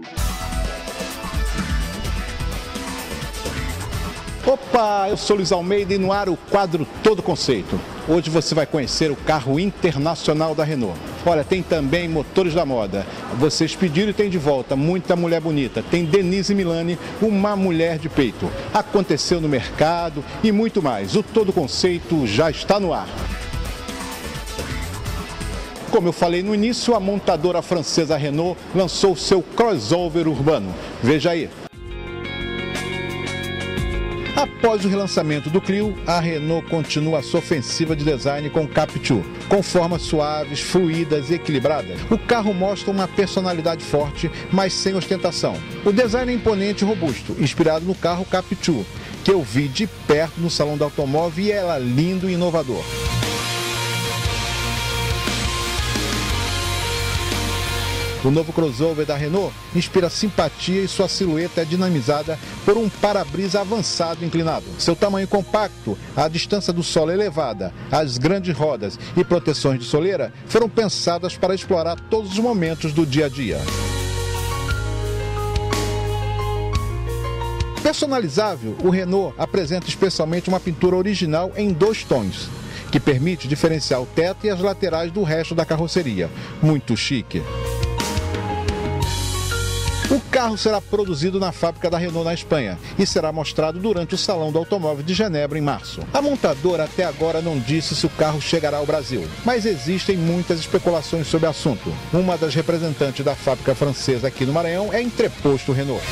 Opa, eu sou Luiz Almeida e no ar o quadro Todo Conceito. Hoje você vai conhecer o carro internacional da Renault. Olha, tem também motores da moda. Vocês pediram e tem de volta muita mulher bonita. Tem Denise Milani, uma mulher de peito. Aconteceu no mercado e muito mais. O Todo Conceito já está no ar. Como eu falei no início, a montadora francesa Renault lançou seu crossover urbano. Veja aí. Após o relançamento do Clio, a Renault continua a sua ofensiva de design com o Captur. Com formas suaves, fluídas e equilibradas, o carro mostra uma personalidade forte, mas sem ostentação. O design é imponente e robusto, inspirado no carro Captur, que eu vi de perto no salão do automóvel e ela é lindo e inovador. O novo crossover da Renault inspira simpatia e sua silhueta é dinamizada por um para-brisa avançado inclinado. Seu tamanho compacto, a distância do solo elevada, as grandes rodas e proteções de soleira foram pensadas para explorar todos os momentos do dia a dia. Personalizável, o Renault apresenta especialmente uma pintura original em 2 tons, que permite diferenciar o teto e as laterais do resto da carroceria. Muito chique. O carro será produzido na fábrica da Renault na Espanha e será mostrado durante o Salão do Automóvel de Genebra em março. A montadora até agora não disse se o carro chegará ao Brasil, mas existem muitas especulações sobre o assunto. Uma das representantes da fábrica francesa aqui no Maranhão é Entreposto Renault.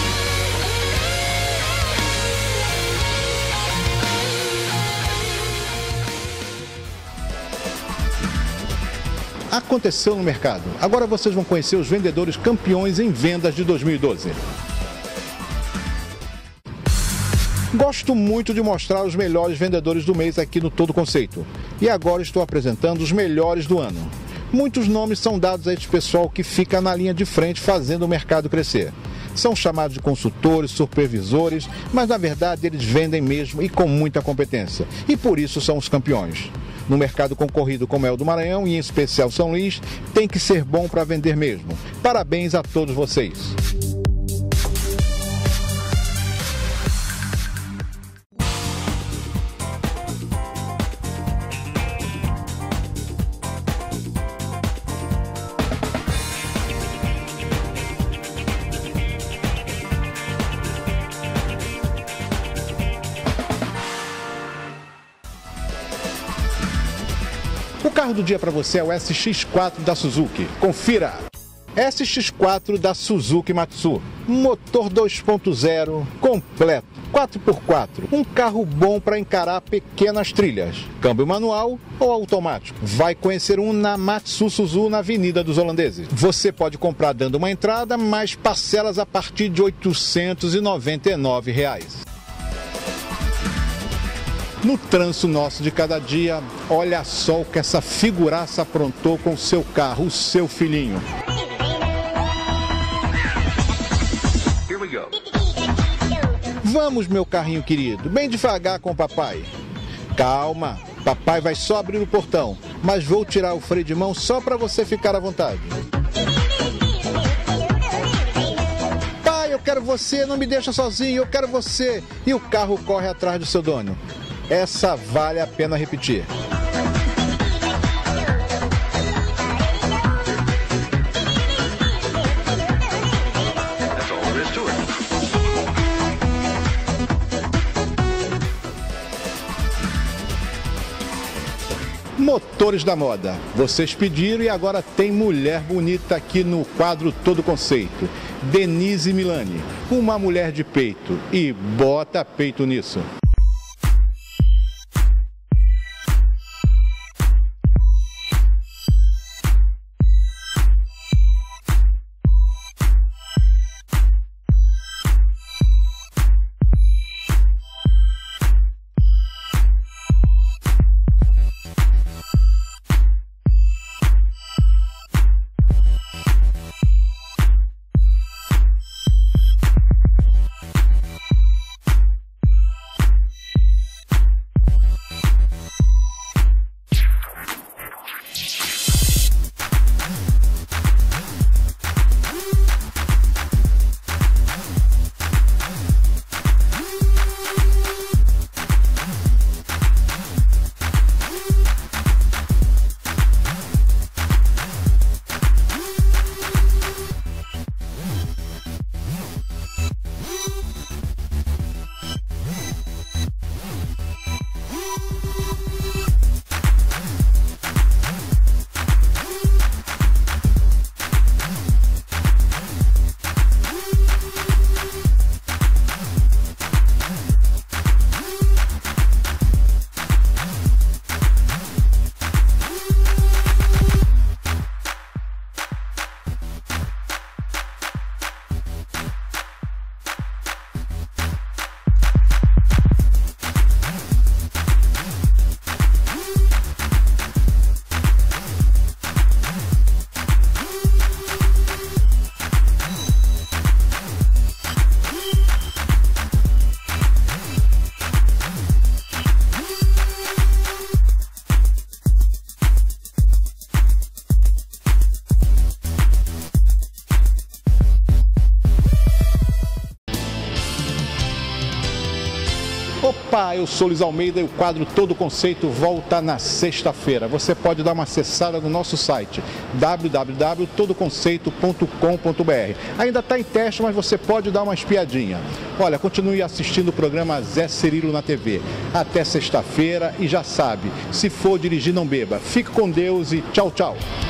Aconteceu no mercado. Agora vocês vão conhecer os vendedores campeões em vendas de 2012. Gosto muito de mostrar os melhores vendedores do mês aqui no Todo Conceito. E agora estou apresentando os melhores do ano. Muitos nomes são dados a este pessoal que fica na linha de frente fazendo o mercado crescer. São chamados de consultores, supervisores, mas na verdade eles vendem mesmo e com muita competência. E por isso são os campeões. No mercado concorrido como é o do Maranhão e em especial São Luís, tem que ser bom para vender mesmo. Parabéns a todos vocês. O carro do dia para você é o SX4 da Suzuki. Confira! SX4 da Suzuki Matsu. Motor 2.0 completo, 4x4. Um carro bom para encarar pequenas trilhas. Câmbio manual ou automático? Vai conhecer um na Matsu Suzuki na Avenida dos Holandeses. Você pode comprar dando uma entrada, mas parcelas a partir de R$ 899. No trânsito nosso de cada dia, olha só o que essa figuraça aprontou com o seu carro, o seu filhinho. Vamos, meu carrinho querido, bem devagar com o papai. Calma, papai vai só abrir o portão, mas vou tirar o freio de mão só para você ficar à vontade. Pai, eu quero você, não me deixa sozinho, eu quero você. E o carro corre atrás do seu dono. Essa vale a pena repetir. Motores da moda. Vocês pediram e agora tem mulher bonita aqui no quadro Todo Conceito. Denise Milani, uma mulher de peito. E bota peito nisso. Opa, eu sou Luiz Almeida e o quadro Todo Conceito volta na sexta-feira. Você pode dar uma acessada no nosso site www.todoconceito.com.br. Ainda está em teste, mas você pode dar uma espiadinha. Olha, continue assistindo o programa Zé Cirilo na TV. Até sexta-feira e já sabe, se for dirigir não beba. Fique com Deus e tchau, tchau.